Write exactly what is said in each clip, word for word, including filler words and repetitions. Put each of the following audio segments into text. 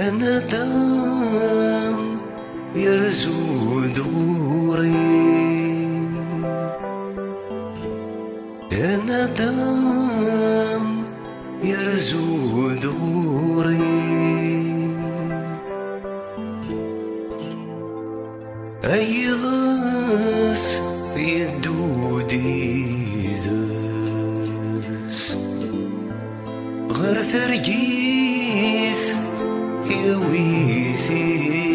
يا ندم يرزو دوري، يا ندم يرزو دوري، أي ضاس يدودي ذاس غير ثرجيث يويثي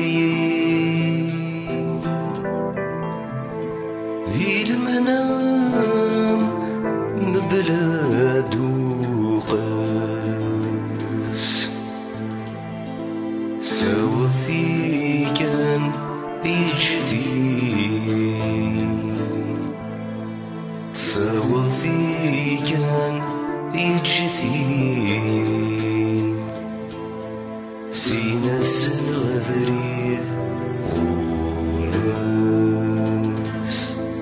ذي المنام ببلاد وقاس سوثي كان يجذي سوثي كان يجذي سينا السنغذريذ وناس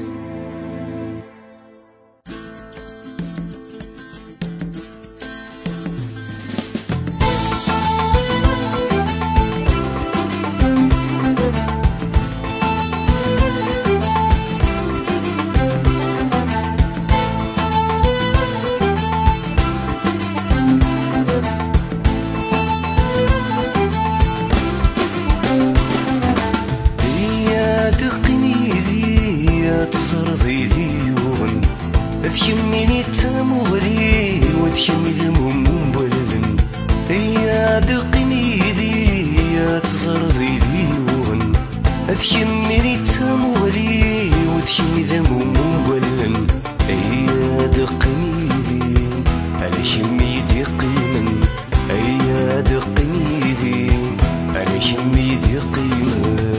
تصرضي ديون ذكميني تمولي وذكمي ذموم مبلل يا دقمي ذي تصرضي ديون ذكميني تمولي وذكمي ذموم مبلل يا دقمي ذي على شمي دي قيمن يا دقمي ذي على شمي دي قيمن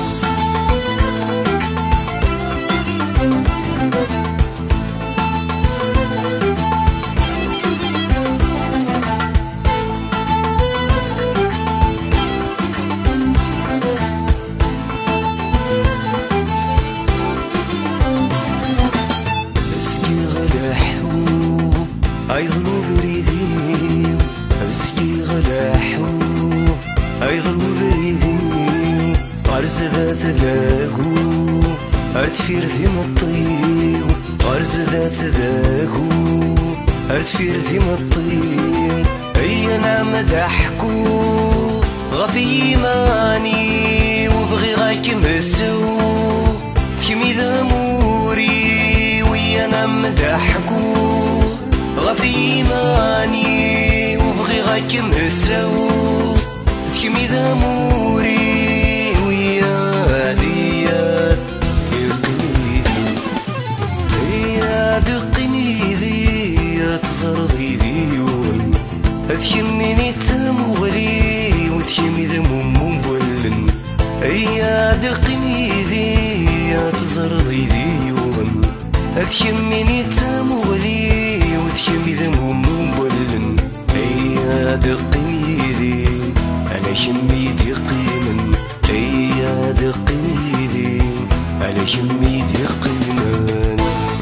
أيضا بريدي أسكي غلاحو أيضا بريدي أرز ذات ذاكو أرتفير ذي مطيو أرز ذات ذاكو أرتفير ذي مطيو أي نعم ضحكو غفي إيماني وبغي غاك مسو ثيمي ذاموري ويا نعم ضحكو غفي إيماني وبغي غاك مسو ثيمي ذاموري ويا ديات يقميذي يا دقميذي يا تزرضي ديون ثيميني تمولي وثيمي ذموم مبلن يا دقميذي يا تزرضي ديون ثيميني تمولي وثيمي ذموم مبلن يا دقميذي على شمي دي قيمن يا دقميذي على شمي دي قيمن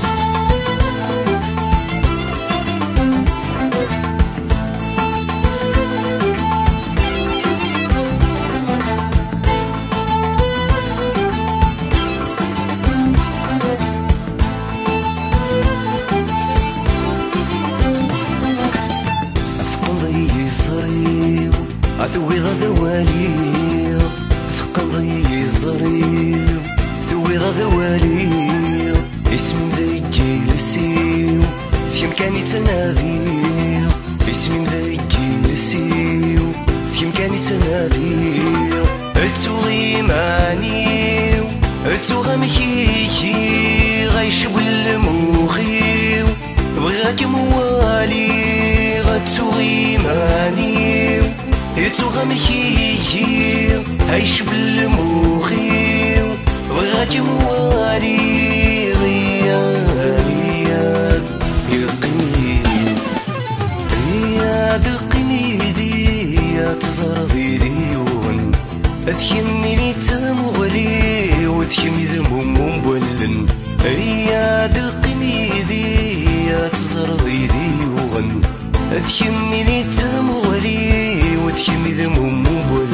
صريو أثوي ذا ذوالي ثقل ضي صريو ثوي ذا ذوالي اسم ذا جيلسيو ثيم كاني تناديو اسم ذا جيلسيو ثيم كاني تناديو اتوغي مانيو اتوغا مكيكي غايشب الموخيو بغاك موالي غتوغي مانيو يتوغا مكيكي هايش بالموخيو بغاك موالي غيانيات يقميذي يا دقميذي يا تزرضي ديون ثيميني تمغلي وثيمي ذموم مبلن يا دقميذي يا تزرضي ديون ذكميني تمغلي وذكمي ذموم مبلن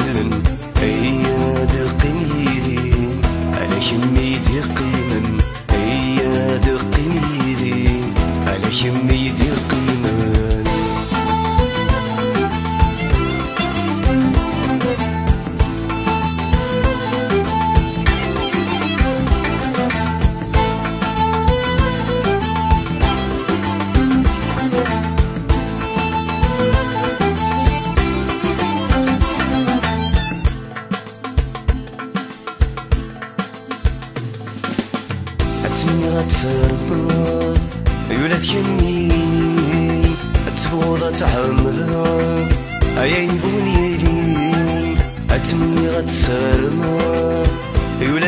تغرمض يولا تكميني تفوض تعمض أيين بونيلي أتمني غتسرمض يولا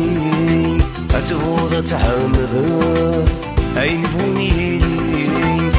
تكميني تفوض تعمض أين بونيلي